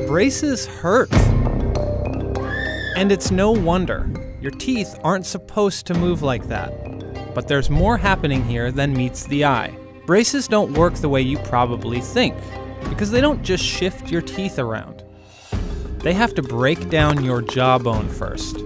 Braces hurt. And it's no wonder. Your teeth aren't supposed to move like that. But there's more happening here than meets the eye. Braces don't work the way you probably think, because they don't just shift your teeth around. They have to break down your jawbone first.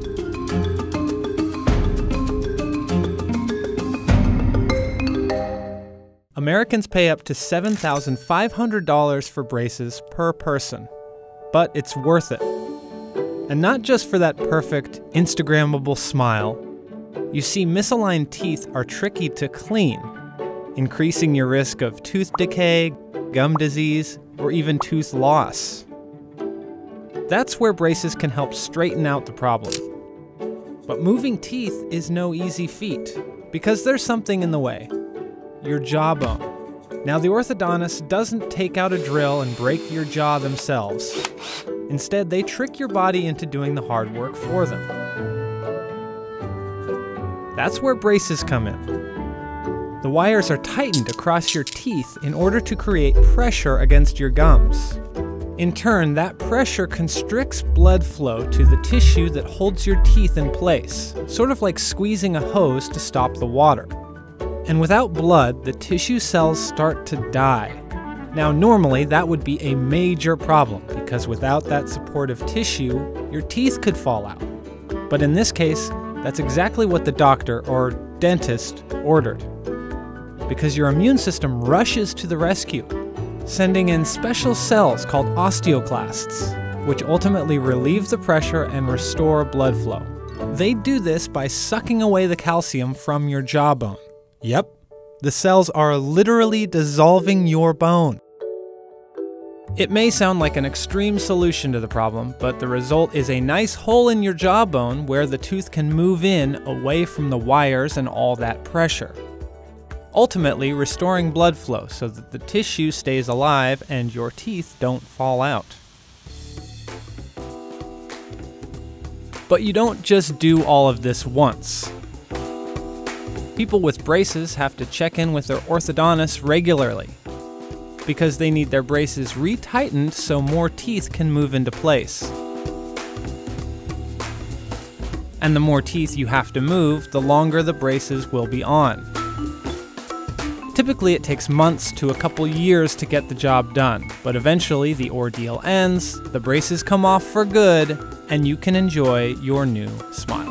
Americans pay up to $7,500 for braces per person, but it's worth it. And not just for that perfect, Instagrammable smile. You see, misaligned teeth are tricky to clean, increasing your risk of tooth decay, gum disease, or even tooth loss. That's where braces can help straighten out the problem. But moving teeth is no easy feat, because there's something in the way. Your jawbone. Now, the orthodontist doesn't take out a drill and break your jaw themselves. Instead, they trick your body into doing the hard work for them. That's where braces come in. The wires are tightened across your teeth in order to create pressure against your gums. In turn, that pressure constricts blood flow to the tissue that holds your teeth in place, sort of like squeezing a hose to stop the water. And without blood, the tissue cells start to die. Now, normally that would be a major problem, because without that supportive tissue, your teeth could fall out. But in this case, that's exactly what the doctor or dentist ordered. Because your immune system rushes to the rescue, sending in special cells called osteoclasts, which ultimately relieve the pressure and restore blood flow. They do this by sucking away the calcium from your jawbone. Yep, the cells are literally dissolving your bone. It may sound like an extreme solution to the problem, but the result is a nice hole in your jawbone where the tooth can move in away from the wires and all that pressure. Ultimately, restoring blood flow so that the tissue stays alive and your teeth don't fall out. But you don't just do all of this once. People with braces have to check in with their orthodontist regularly because they need their braces retightened so more teeth can move into place. And the more teeth you have to move, the longer the braces will be on. Typically, it takes months to a couple years to get the job done, but eventually the ordeal ends, the braces come off for good, and you can enjoy your new smile.